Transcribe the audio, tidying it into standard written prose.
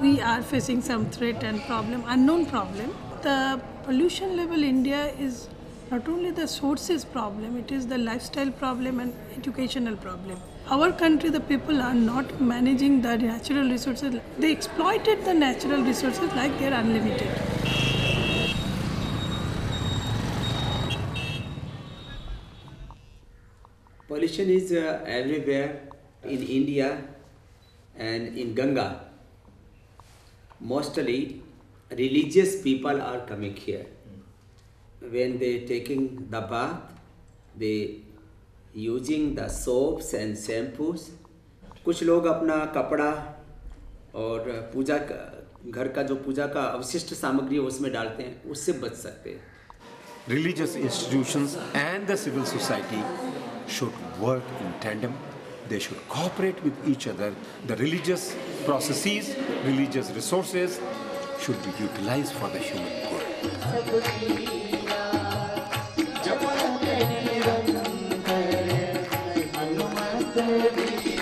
we are facing some threat and problem, unknown problem. The pollution level India is not only the sources problem, it is the lifestyle problem and educational problem. Our country, the people are not managing the natural resources. They exploited the natural resources like they are unlimited. Pollution is everywhere in India and in Ganga. Mostly religious people are coming here. When they taking the bath, they using the soaps and shampoos. कुछ लोग अपना कपड़ा और पूजा घर का जो पूजा का अवशिष्ट सामग्री है उसमें डालते हैं, उससे बच सकते हैं. Religious institutions and the civil society should work in tandem. They should cooperate with each other. The religious processes, religious resources should be utilized for the human good.